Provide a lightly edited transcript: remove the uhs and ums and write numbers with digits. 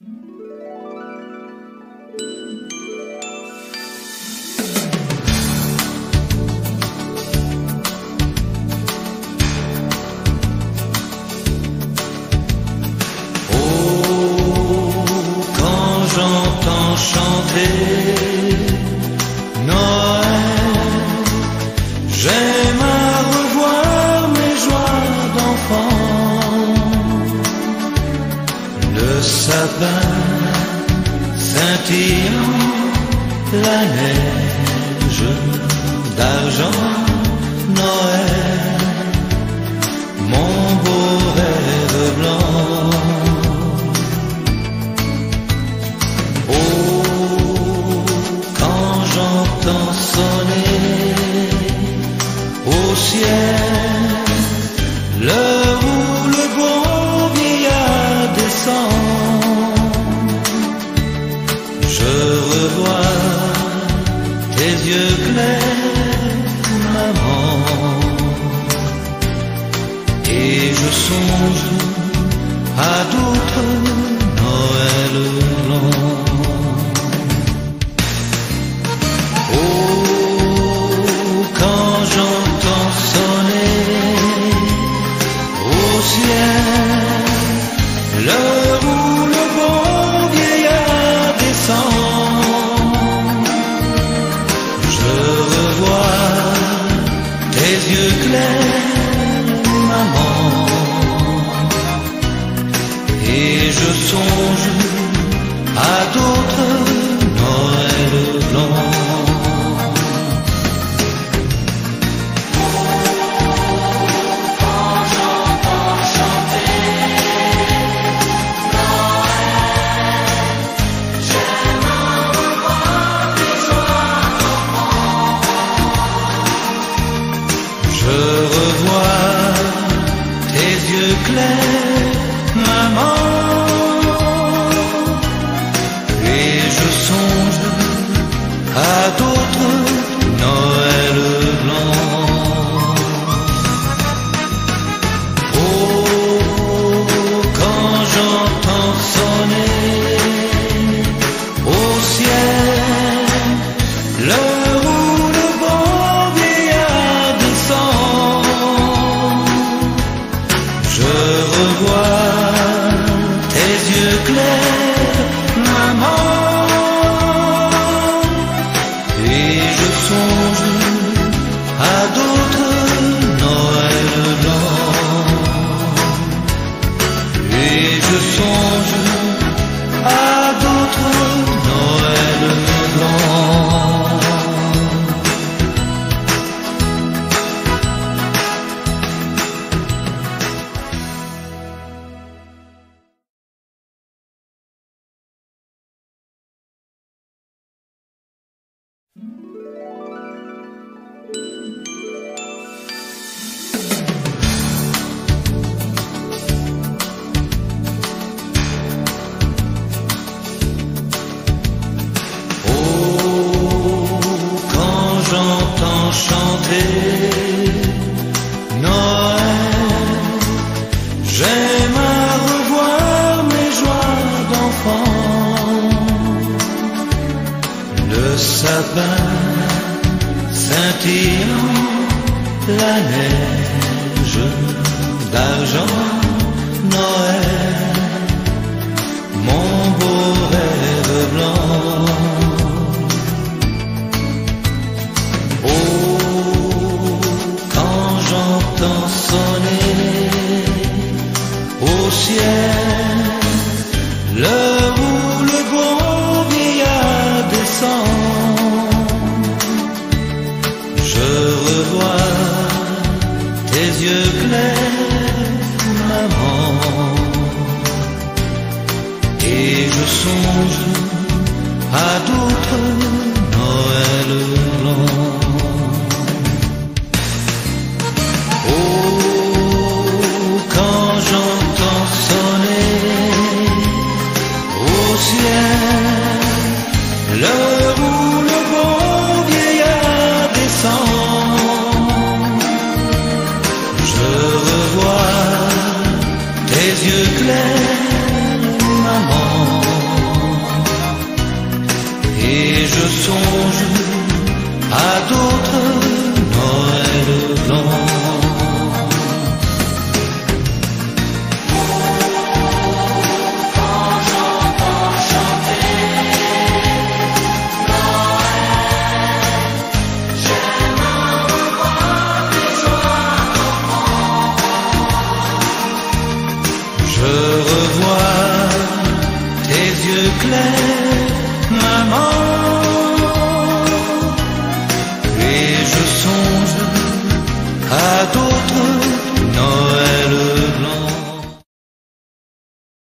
J'entends chanter Noël, j'aime à revoir mes joies d'enfant. Le sapin scintillant, la neige d'argent, Noël, mon beau rêve blanc. J'entends sonner au ciel l'heure où le bon vieillard descend. Je revois tes yeux clairs, maman, et je songe à d'autres Noëls blancs. J'entends sonner au ciel l'heure où le bon vieillard descend. Je revois tes yeux clairs, maman, et je songe à d'autres Noëls blancs. Je revois tes yeux clairs, maman, et je songe à d'autres Noëls blancs. Oh, quand j'entends sonner au ciel l'heure où le bon vieillard descend, je revois tes yeux clairs, maman, et je songe à d'autres Noëls blancs, et je songe à d'autres Noëls blancs. J'entends chanter Noël, j'aime à revoir mes joies d'enfant. Le sapin scintillant, la neige d'argent, Noël, mon beau rêve blanc. J'entends sonner au ciel l'heure où le bon vieillard descend. Je revois tes yeux clairs, maman, et je songe à d'autres Noëls blancs. J'entends sonner au ciel l'heure où le bon vieillard descend. Je revois tes yeux clairs, maman, l'air.